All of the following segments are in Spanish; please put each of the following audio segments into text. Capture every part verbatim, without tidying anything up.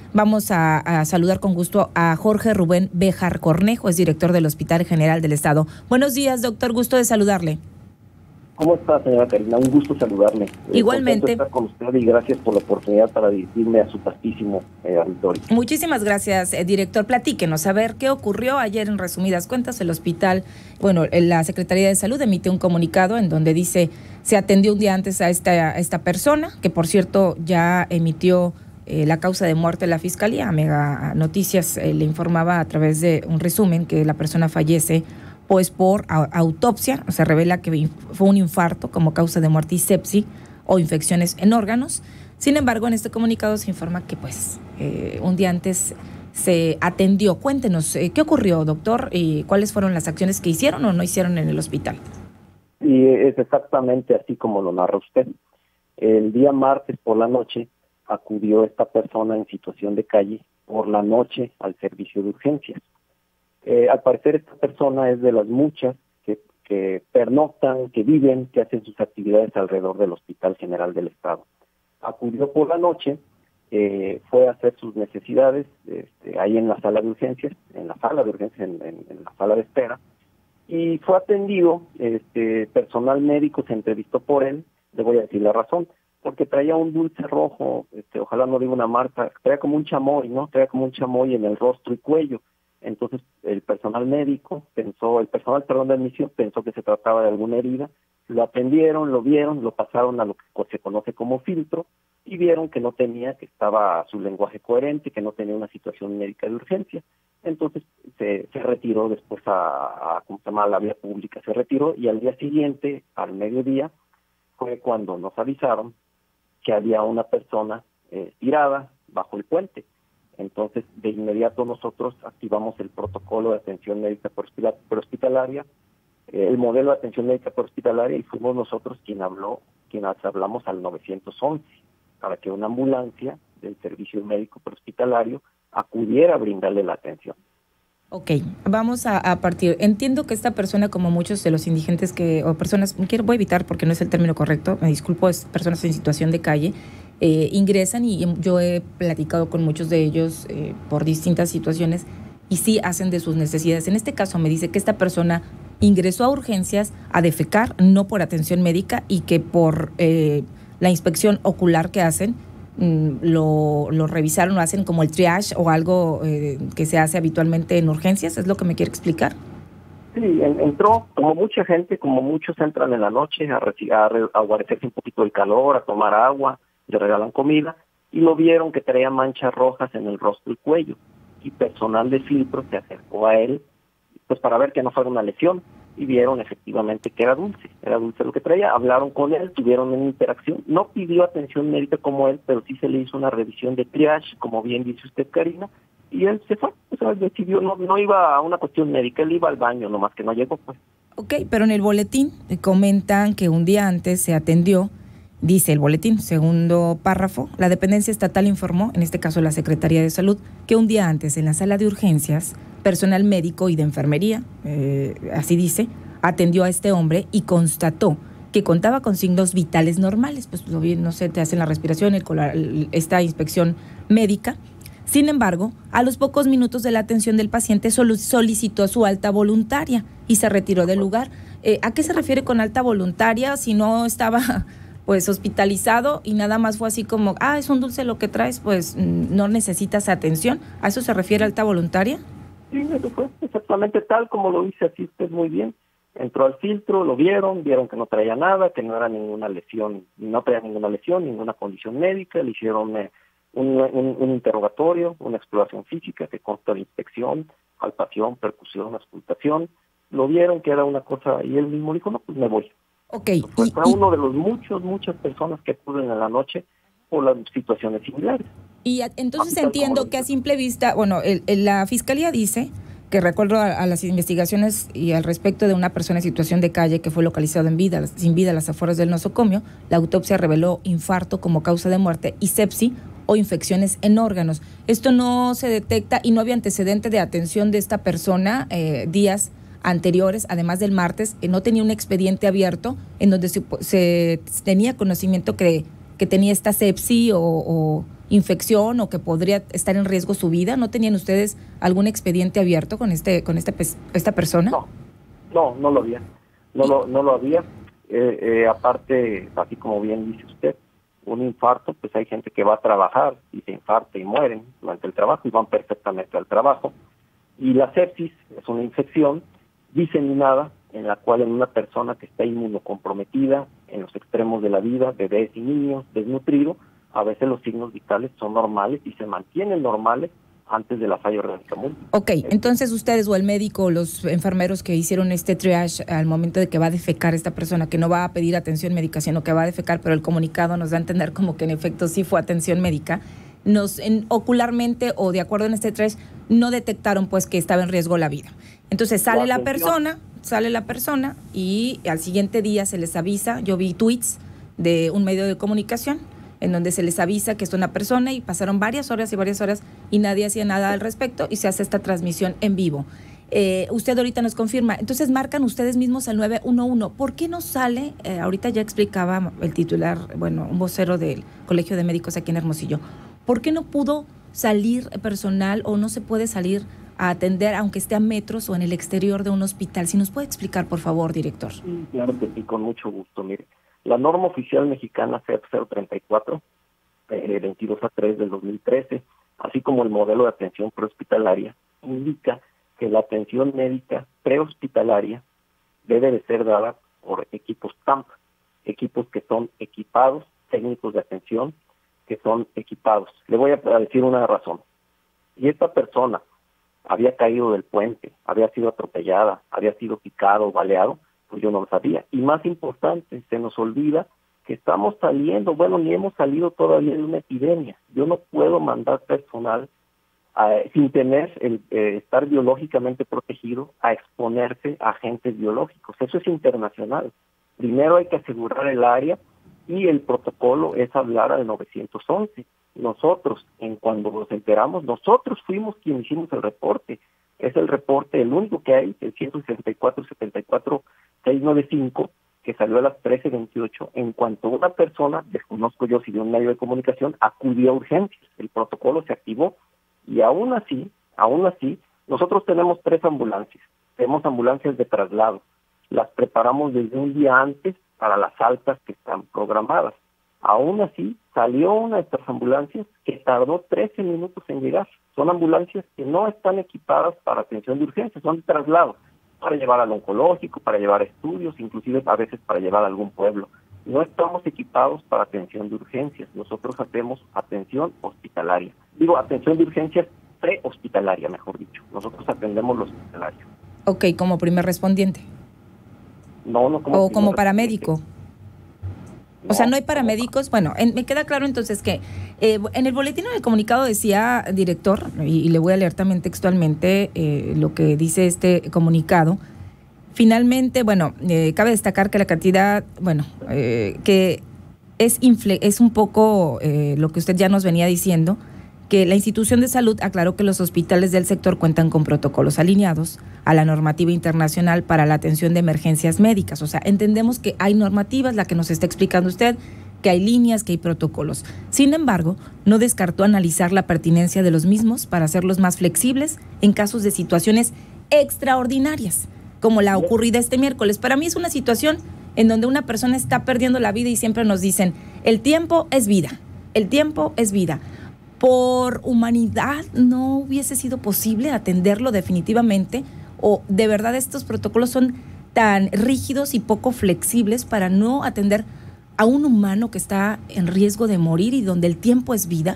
Vamos a, a saludar con gusto a Jorge Rubén Béjar Cornejo, es director del Hospital General del Estado. Buenos días, doctor, gusto de saludarle. ¿Cómo está, señora Karina? Un gusto saludarle. Igualmente. Eh, estar con usted y gracias por la oportunidad para dirigirme a su vastísimo eh, auditorio. Muchísimas gracias, eh, director. Platíquenos, a ver, ¿qué ocurrió ayer en resumidas cuentas? El hospital, bueno, la Secretaría de Salud emite un comunicado en donde dice se atendió un día antes a esta, a esta persona, que por cierto ya emitió eh, la causa de muerte de la Fiscalía. Mega Noticias eh, le informaba a través de un resumen que la persona fallece pues por autopsia, se revela que fue un infarto como causa de muerte y sepsis o infecciones en órganos. Sin embargo, en este comunicado se informa que pues eh, un día antes se atendió. Cuéntenos, eh, ¿qué ocurrió, doctor? ¿Y cuáles fueron las acciones que hicieron o no hicieron en el hospital? Y es exactamente así como lo narra usted. El día martes por la noche acudió esta persona en situación de calle por la noche al servicio de urgencias. Eh, al parecer esta persona es de las muchas que, que pernoctan, que viven, que hacen sus actividades alrededor del Hospital General del Estado. Acudió por la noche, eh, fue a hacer sus necesidades este, ahí en la sala de urgencias, en la sala de urgencias, en, en, en la sala de espera, y fue atendido, este, personal médico se entrevistó por él, le voy a decir la razón, porque traía un dulce rojo, este, ojalá no diga una marca, traía como un chamoy, ¿no? Traía como un chamoy en el rostro y cuello. Entonces el personal médico pensó, el personal perdón de admisión pensó que se trataba de alguna herida, lo atendieron, lo vieron, lo pasaron a lo que se conoce como filtro y vieron que no tenía, que estaba su lenguaje coherente, que no tenía una situación médica de urgencia. Entonces se, se retiró después a, a, ¿cómo se llama?, a la vía pública, se retiró y al día siguiente, al mediodía, fue cuando nos avisaron que había una persona eh, tirada bajo el puente. Entonces, de inmediato nosotros activamos el protocolo de atención médica prehospitalaria, eh, el modelo de atención médica prehospitalaria, y fuimos nosotros quien habló, quienes hablamos al nueve once, para que una ambulancia del servicio médico prehospitalario acudiera a brindarle la atención. Ok, vamos a, a partir. Entiendo que esta persona, como muchos de los indigentes que, o personas, quiero, voy a evitar porque no es el término correcto, me disculpo, es personas en situación de calle, eh, ingresan y yo he platicado con muchos de ellos eh, por distintas situaciones y sí hacen de sus necesidades. En este caso me dice que esta persona ingresó a urgencias a defecar, no por atención médica, y que por eh, la inspección ocular que hacen, Lo, lo revisaron, lo hacen como el triage o algo eh, que se hace habitualmente en urgencias. ¿Es lo que me quiere explicar? Sí, en, entró como mucha gente, como muchos entran en la noche a, a, a guarecerse un poquito el calor, a tomar agua, le regalan comida y lo vieron que traía manchas rojas en el rostro y cuello, y personal de filtro se acercó a él pues para ver que no fuera una lesión y vieron efectivamente que era dulce, era dulce lo que traía. Hablaron con él, tuvieron una interacción, no pidió atención médica como él, pero sí se le hizo una revisión de triage, como bien dice usted, Karina, y él se fue, o sea, decidió, no, no iba a una cuestión médica, él iba al baño, nomás que no llegó, pues. Ok, pero en el boletín comentan que un día antes se atendió, dice el boletín, segundo párrafo, la dependencia estatal informó, en este caso la Secretaría de Salud, que un día antes en la sala de urgencias, personal médico y de enfermería, eh, así dice, atendió a este hombre y constató que contaba con signos vitales normales, pues lo bien, no sé, te hacen la respiración, el, esta inspección médica. Sin embargo, a los pocos minutos de la atención del paciente solo solicitó su alta voluntaria y se retiró del lugar. Eh, ¿A qué se refiere con alta voluntaria? Si no estaba pues hospitalizado y nada más fue así como, ah, es un dulce lo que traes, pues no necesitas atención. ¿A eso se refiere alta voluntaria? Sí, eso fue exactamente tal como lo dice así usted muy bien. Entró al filtro, lo vieron, vieron que no traía nada, que no era ninguna lesión, no traía ninguna lesión, ninguna condición médica, le hicieron eh, un, un, un interrogatorio, una exploración física que consta de inspección, palpación, percusión, auscultación, lo vieron que era una cosa y él mismo dijo, no, pues me voy. Okay. Fue, y, fue y... uno de los muchos, muchas personas que acuden en la noche por las situaciones similares. Y a, entonces entiendo que a simple vista, bueno, el, el, la Fiscalía dice que recuerdo a, a las investigaciones y al respecto de una persona en situación de calle que fue localizado en vida, sin vida a las afueras del nosocomio, la autopsia reveló infarto como causa de muerte y sepsis o infecciones en órganos. Esto no se detecta y no había antecedente de atención de esta persona eh, días anteriores, además del martes, eh, no tenía un expediente abierto en donde se, se tenía conocimiento que, que tenía esta sepsis o, o infección o que podría estar en riesgo su vida? ¿No tenían ustedes algún expediente abierto con este con este esta persona? No, no, no lo había. No lo, no lo había. Eh, eh, aparte, así como bien dice usted, un infarto, pues hay gente que va a trabajar y se infarta y mueren durante el trabajo y van perfectamente al trabajo. Y la sepsis es una infección diseminada en la cual en una persona que está inmunocomprometida en los extremos de la vida, bebés y niños, desnutrido, a veces los signos vitales son normales y se mantienen normales antes de la falla orgánica múltiple. Ok, entonces ustedes o el médico o los enfermeros que hicieron este triage al momento de que va a defecar esta persona, que no va a pedir atención médica, sino que va a defecar, pero el comunicado nos da a entender como que en efecto sí fue atención médica, nos en, ocularmente o de acuerdo en este triage no detectaron pues que estaba en riesgo la vida. Entonces sale la persona, sale la persona y al siguiente día se les avisa, yo vi tweets de un medio de comunicación en donde se les avisa que es una persona y pasaron varias horas y varias horas y nadie hacía nada al respecto y se hace esta transmisión en vivo. Eh, usted ahorita nos confirma, entonces marcan ustedes mismos al nueve uno uno. ¿Por qué no sale? Eh, ahorita ya explicaba el titular, bueno, un vocero del Colegio de Médicos aquí en Hermosillo. ¿Por qué no pudo salir personal o no se puede salir a atender aunque esté a metros o en el exterior de un hospital? Si nos puede explicar, por favor, director. Sí, claro que sí, con mucho gusto. Mire, la norma oficial mexicana C E P cero treinta y cuatro, eh, veintidós a tres del dos mil trece, así como el modelo de atención prehospitalaria, indica que la atención médica prehospitalaria debe de ser dada por equipos T A M P, equipos que son equipados, técnicos de atención, que son equipados. Le voy a decir una razón. Y esta persona había caído del puente, había sido atropellada, había sido picado, baleado, pues yo no lo sabía. Y más importante, se nos olvida que estamos saliendo, bueno, ni hemos salido todavía de una epidemia. Yo no puedo mandar personal a, sin tener el eh, estar biológicamente protegido a exponerse a agentes biológicos. Eso es internacional. Primero hay que asegurar el área y el protocolo es hablar al nueve once. Nosotros, en cuando nos enteramos, nosotros fuimos quienes hicimos el reporte. Es el reporte, el único que hay, el ciento sesenta y cuatro setenta y cuatro seiscientos noventa y cinco, que salió a las trece veintiocho, en cuanto una persona, desconozco yo si de un medio de comunicación, acudió a urgencias. El protocolo se activó y aún así, aún así, nosotros tenemos tres ambulancias. Tenemos ambulancias de traslado. Las preparamos desde un día antes para las altas que están programadas. Aún así, salió una de estas ambulancias que tardó trece minutos en llegar. Son ambulancias que no están equipadas para atención de urgencia, son de traslado, para llevar al oncológico, para llevar estudios, inclusive a veces para llevar a algún pueblo. No estamos equipados para atención de urgencias, nosotros hacemos atención hospitalaria. Digo, atención de urgencias prehospitalaria, mejor dicho. Nosotros atendemos lo hospitalario. Ok, como primer respondiente. No, no como o como paramédico. No, o sea, no hay paramédicos. Bueno, en, me queda claro entonces que eh, en el boletín del comunicado decía, director, y, y le voy a leer también textualmente eh, lo que dice este comunicado. Finalmente, bueno, eh, cabe destacar que la cantidad, bueno, eh, que es, infle, es un poco eh, lo que usted ya nos venía diciendo, que la institución de salud aclaró que los hospitales del sector cuentan con protocolos alineados a la normativa internacional para la atención de emergencias médicas. O sea, entendemos que hay normativas, la que nos está explicando usted, que hay líneas, que hay protocolos. Sin embargo, no descartó analizar la pertinencia de los mismos para hacerlos más flexibles en casos de situaciones extraordinarias, como la ocurrida este miércoles. Para mí es una situación en donde una persona está perdiendo la vida y siempre nos dicen, el tiempo es vida, el tiempo es vida. ¿Por humanidad no hubiese sido posible atenderlo definitivamente? ¿O de verdad estos protocolos son tan rígidos y poco flexibles para no atender a un humano que está en riesgo de morir y donde el tiempo es vida?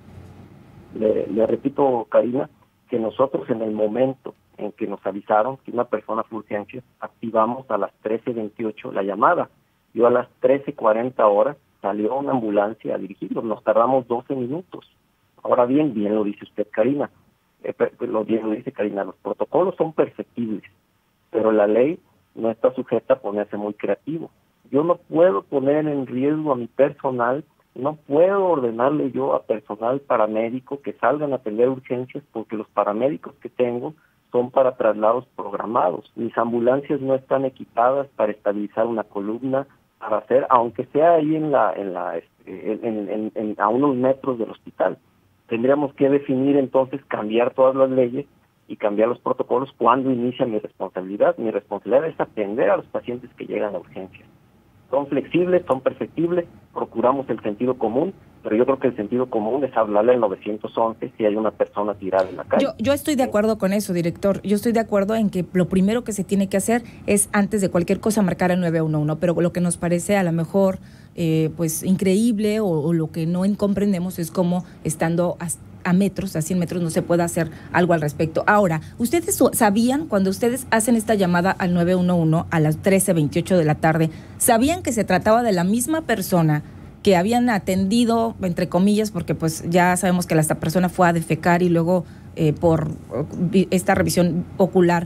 Le, le repito, Karina, que nosotros en el momento en que nos avisaron que una persona fue urgencia, activamos a las trece veintiocho la llamada. Yo a las trece cuarenta horas salió una ambulancia a dirigirnos, nos tardamos doce minutos. Ahora bien, bien lo dice usted, Karina, eh, lo bien lo dice Karina, los protocolos son perfectibles, pero la ley no está sujeta a ponerse muy creativo. Yo no puedo poner en riesgo a mi personal, no puedo ordenarle yo a personal paramédico que salgan a atender urgencias porque los paramédicos que tengo son para traslados programados. Mis ambulancias no están equipadas para estabilizar una columna, para hacer, aunque sea ahí en la, en la, este, en, en, en, a unos metros del hospital. Tendríamos que definir entonces, cambiar todas las leyes y cambiar los protocolos cuando inicia mi responsabilidad. Mi responsabilidad es atender a los pacientes que llegan a urgencias. Son flexibles, son perfectibles, procuramos el sentido común, pero yo creo que el sentido común es hablarle al nueve once si hay una persona tirada en la calle. Yo, yo estoy de acuerdo con eso, director. Yo estoy de acuerdo en que lo primero que se tiene que hacer es, antes de cualquier cosa, marcar el nueve uno uno, pero lo que nos parece a lo mejor eh, pues increíble o, o lo que no comprendemos es cómo estando a, a metros, a cien metros, no se puede hacer algo al respecto. Ahora, ¿ustedes sabían cuando ustedes hacen esta llamada al nueve uno uno a las trece veintiocho de la tarde, sabían que se trataba de la misma persona que habían atendido, entre comillas, porque pues ya sabemos que esta persona fue a defecar y luego eh, por esta revisión ocular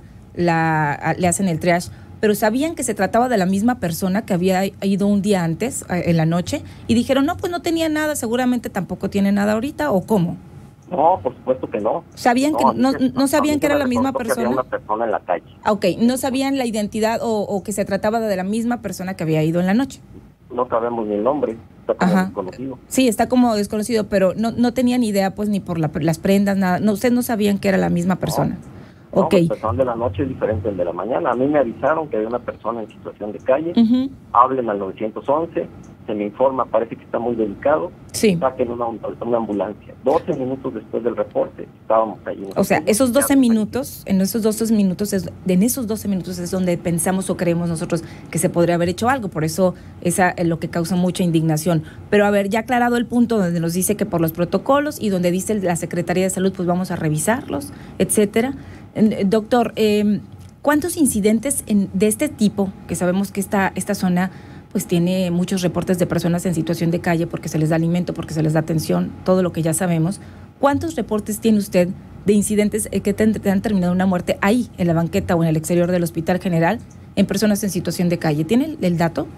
la, le hacen el triage, pero sabían que se trataba de la misma persona que había ido un día antes, en la noche, y dijeron, no, pues no tenía nada, seguramente tampoco tiene nada ahorita, ¿o cómo? No, por supuesto que no. ¿Sabían no, que no, no, no sabían que era la misma persona? Que había una persona en la calle. Ok, no sabían la identidad o, o que se trataba de la misma persona que había ido en la noche. No sabemos ni el nombre, está como Ajá. desconocido. Sí, está como desconocido, pero no, no tenían idea pues ni por la, las prendas, nada. No, ustedes no sabían que era la misma persona. No, ok. No, el personal de la noche es diferente del de la mañana. A mí me avisaron que había una persona en situación de calle. Uh-huh. Hablen al nueve once, se me informa, parece que está muy delicado. Sí. Saquen una, una ambulancia. doce minutos después del reporte estábamos allí. O sea, esos doce minutos, en esos doce minutos, es, en esos doce minutos es donde pensamos o creemos nosotros que se podría haber hecho algo. Por eso esa es lo que causa mucha indignación. Pero a ver, ya aclarado el punto donde nos dice que por los protocolos y donde dice la Secretaría de Salud, pues vamos a revisarlos, etcétera. Doctor, eh, ¿cuántos incidentes en, de este tipo, que sabemos que esta, esta zona pues tiene muchos reportes de personas en situación de calle porque se les da alimento, porque se les da atención, todo lo que ya sabemos, ¿cuántos reportes tiene usted de incidentes que te han, te han terminado una muerte ahí, en la banqueta o en el exterior del Hospital General, en personas en situación de calle? ¿Tiene el, el dato?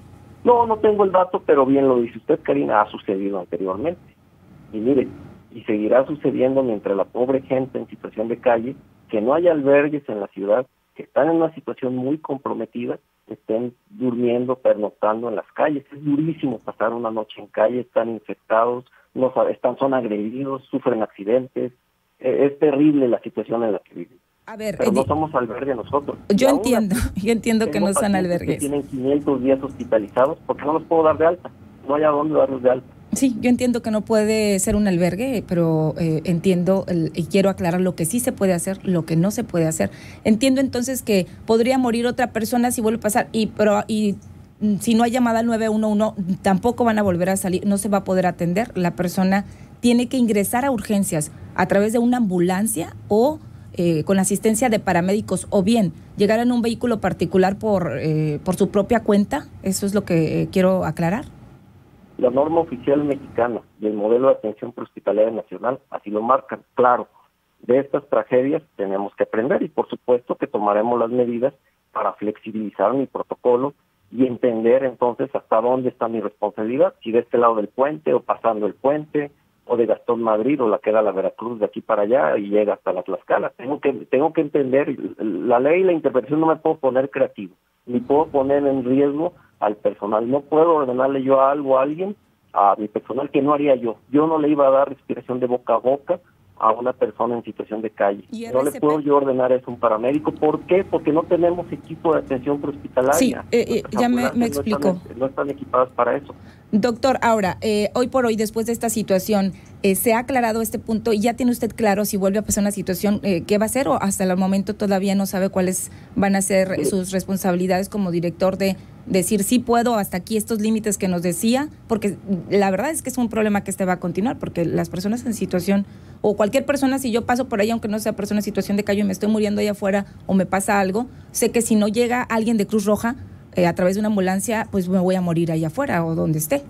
No, no tengo el dato, pero bien lo dice usted, Karina, ha sucedido anteriormente. Y mire, y seguirá sucediendo mientras la pobre gente en situación de calle, que no haya albergues en la ciudad, que están en una situación muy comprometida, estén durmiendo, pernoctando en las calles. Es durísimo pasar una noche en calle, están infectados, no están, son agredidos, sufren accidentes. Eh, es terrible la situación en la que viven. A ver, pero Edi, no somos albergue nosotros. Yo entiendo, yo entiendo que no son albergues. Que tienen quinientos días hospitalizados porque no los puedo dar de alta, no hay a dónde darlos de alta. Sí, yo entiendo que no puede ser un albergue, pero eh, entiendo el, y quiero aclarar lo que sí se puede hacer, lo que no se puede hacer. Entiendo entonces que podría morir otra persona si vuelve a pasar, y pero y si no hay llamada al nueve uno uno, tampoco van a volver a salir, no se va a poder atender. La persona tiene que ingresar a urgencias a través de una ambulancia o eh, con asistencia de paramédicos, o bien llegar en un vehículo particular por, eh, por su propia cuenta. Eso es lo que eh, quiero aclarar. La norma oficial mexicana y el modelo de atención prehospitalaria nacional así lo marcan. Claro, de estas tragedias tenemos que aprender y por supuesto que tomaremos las medidas para flexibilizar mi protocolo y entender entonces hasta dónde está mi responsabilidad, si de este lado del puente o pasando el puente o de Gastón Madrid o la que era la Veracruz de aquí para allá y llega hasta la Tlaxcala. Tengo que, tengo que entender la ley y la interpretación, no me puedo poner creativo, ni puedo poner en riesgo al personal. No puedo ordenarle yo algo a alguien, a mi personal, que no haría yo. Yo no le iba a dar respiración de boca a boca a una persona en situación de calle. No le puedo yo ordenar eso a un paramédico. ¿Por qué? Porque no tenemos equipo de atención prehospitalaria. Sí, eh, eh, ya me, me explico. No están, no están equipadas para eso. Doctor, ahora, eh, hoy por hoy, después de esta situación, eh, ¿se ha aclarado este punto y ya tiene usted claro si vuelve a pasar una situación, eh, qué va a hacer, o hasta el momento todavía no sabe cuáles van a ser sí. sus responsabilidades como director de decir sí puedo hasta aquí estos límites que nos decía? Porque la verdad es que es un problema que este va a continuar, porque las personas en situación, o cualquier persona, si yo paso por ahí, aunque no sea persona en situación de calle y me estoy muriendo allá afuera o me pasa algo, sé que si no llega alguien de Cruz Roja eh, a través de una ambulancia, pues me voy a morir allá afuera o donde esté.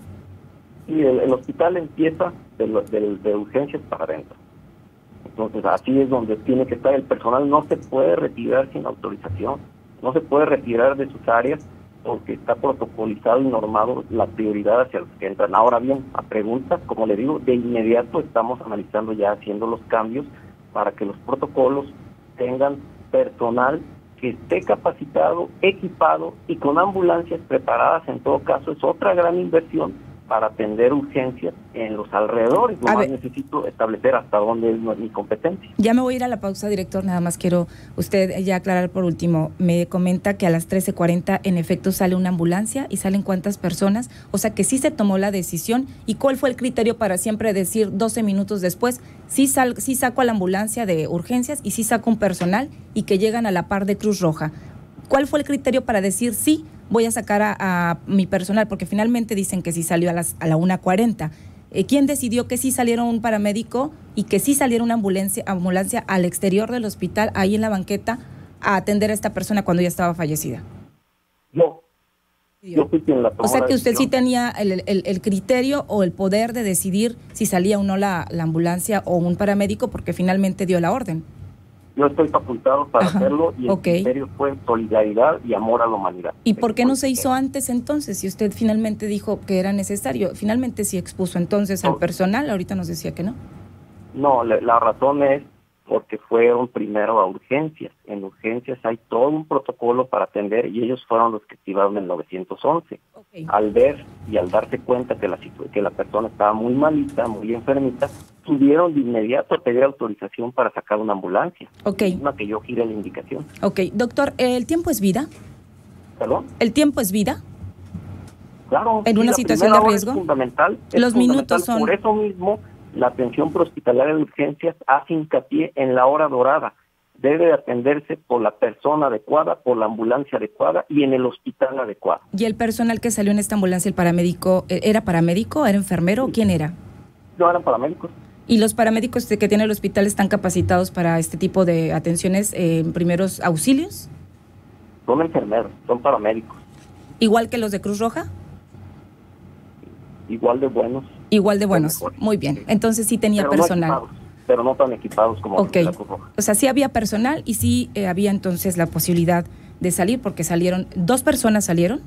Sí, el, el hospital empieza de, de, de urgencias para adentro. Entonces así es donde tiene que estar el personal. No se puede retirar sin autorización, no se puede retirar de sus áreas porque está protocolizado y normado la prioridad hacia los que entran. Ahora bien, a preguntas, como le digo, de inmediato estamos analizando ya, haciendo los cambios para que los protocolos tengan personal que esté capacitado, equipado y con ambulancias preparadas. En todo caso, es otra gran inversión para atender urgencias en los alrededores. Nomás necesito establecer hasta dónde es mi competencia. Ya me voy a ir a la pausa, director. Nada más quiero usted ya aclarar por último. Me comenta que a las trece cuarenta en efecto sale una ambulancia y salen cuántas personas. O sea que sí se tomó la decisión. ¿Y cuál fue el criterio para siempre decir doce minutos después, sí, sal, sí saco a la ambulancia de urgencias y sí saco un personal y que llegan a la par de Cruz Roja? ¿Cuál fue el criterio para decir sí, voy a sacar a, a mi personal? Porque finalmente dicen que sí salió a, las, a la una cuarenta. Eh, ¿Quién decidió que sí saliera un paramédico y que sí saliera una ambulancia, ambulancia al exterior del hospital, ahí en la banqueta, a atender a esta persona cuando ya estaba fallecida? Yo. Yo fui quien la tomó. O sea que la usted sí decisión. tenía el, el, el criterio o el poder de decidir si salía o no la, la ambulancia o un paramédico, porque finalmente dio la orden. Yo estoy facultado para Ajá, hacerlo y el ok. criterio fue solidaridad y amor a la humanidad. ¿Y por qué no se hizo antes entonces? Si usted finalmente dijo que era necesario, finalmente sí expuso entonces al No. personal, ahorita nos decía que no. No, la, la razón es porque fueron primero a urgencias. En urgencias hay todo un protocolo para atender y ellos fueron los que activaron el nueve once. Okay. Al ver y al darse cuenta que la, que la persona estaba muy malita, muy enfermita, tuvieron de inmediato a pedir autorización para sacar una ambulancia. Ok. Una que yo gire la indicación. Ok, doctor, ¿el tiempo es vida? ¿Perdón? ¿El tiempo es vida? Claro. ¿En sí, una la situación primera de hora riesgo? Es fundamental. Es Los fundamental. minutos son... Por eso mismo, la atención prehospitalaria de urgencias hace hincapié en la hora dorada. Debe de atenderse por la persona adecuada, por la ambulancia adecuada y en el hospital adecuado. ¿Y el personal que salió en esta ambulancia, el paramédico, era paramédico, era enfermero o quién era? No eran paramédicos. ¿Y los paramédicos que tiene el hospital están capacitados para este tipo de atenciones en eh, primeros auxilios? Son enfermeros, son paramédicos. ¿Igual que los de Cruz Roja? Igual de buenos. Igual de buenos, mejor. Muy bien. Entonces sí tenía pero personal. No equipados, pero no tan equipados como Ok. la Cruz Roja. O sea, sí había personal y sí eh, había entonces la posibilidad de salir porque salieron, dos personas salieron.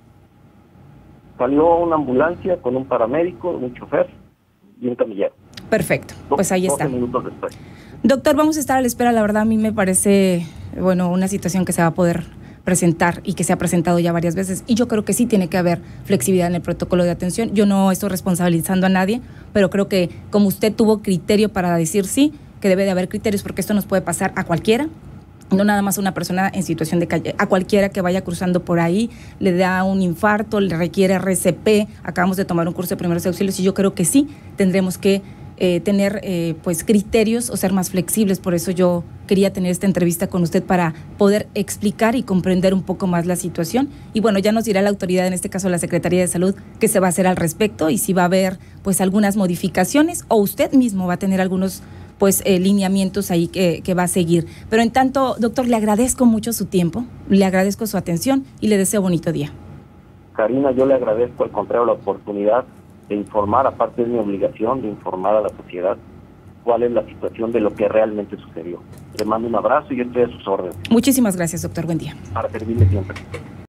Salió una ambulancia con un paramédico, un chofer y un camillero. Perfecto, pues ahí está. doce minutos después. Doctor, vamos a estar a la espera. La verdad a mí me parece, bueno, una situación que se va a poder presentar y que se ha presentado ya varias veces y yo creo que sí tiene que haber flexibilidad en el protocolo de atención. Yo no estoy responsabilizando a nadie, pero creo que como usted tuvo criterio para decir sí, que debe de haber criterios porque esto nos puede pasar a cualquiera, no nada más a una persona en situación de calle, a cualquiera que vaya cruzando por ahí, le da un infarto, le requiere R C P, acabamos de tomar un curso de primeros auxilios y yo creo que sí tendremos que Eh, tener eh, pues criterios o ser más flexibles. Por eso yo quería tener esta entrevista con usted para poder explicar y comprender un poco más la situación. Y bueno, ya nos dirá la autoridad, en este caso la Secretaría de Salud, qué se va a hacer al respecto y si va a haber pues algunas modificaciones o usted mismo va a tener algunos pues eh, lineamientos ahí que, que va a seguir. Pero en tanto, doctor, le agradezco mucho su tiempo, le agradezco su atención y le deseo bonito día. Karina, yo le agradezco al contrario la oportunidad de informar, aparte de mi obligación, de informar a la sociedad cuál es la situación de lo que realmente sucedió. Le mando un abrazo y yo estoy a sus órdenes. Muchísimas gracias, doctor. Buen día. Para servirle siempre.